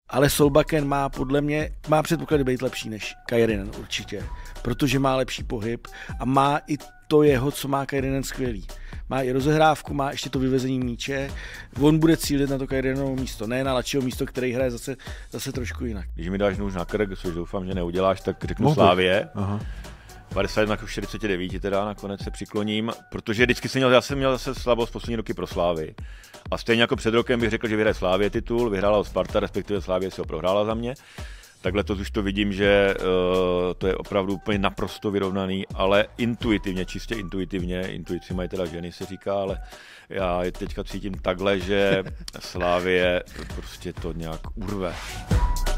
Ale Solbakken má podle mě, má předpoklady být lepší než Kairinen určitě, protože má lepší pohyb a má i to jeho, co má Kairinen skvělý. Má i rozehrávku, má ještě to vyvezení míče, on bude cílit na to Kairinenovo místo, ne na Lačiho místo, který hraje zase trošku jinak. Když mi dáš nůž na krk, což doufám, že neuděláš, tak řeknu Slavie. Aha. 51-49 teda nakonec se přikloním, protože vždycky jsem měl zase slabost poslední roky pro Slávy. A stejně jako před rokem bych řekl, že vyhraje Slávě titul, vyhrála ho Sparta, respektive Slávě si ho prohrála za mě. Takhle to už to vidím, že to je opravdu úplně naprosto vyrovnaný, ale intuitivně, čistě intuitivně, intuici mají teda ženy, se říká, ale já teďka cítím takhle, že Slávě prostě to nějak urve.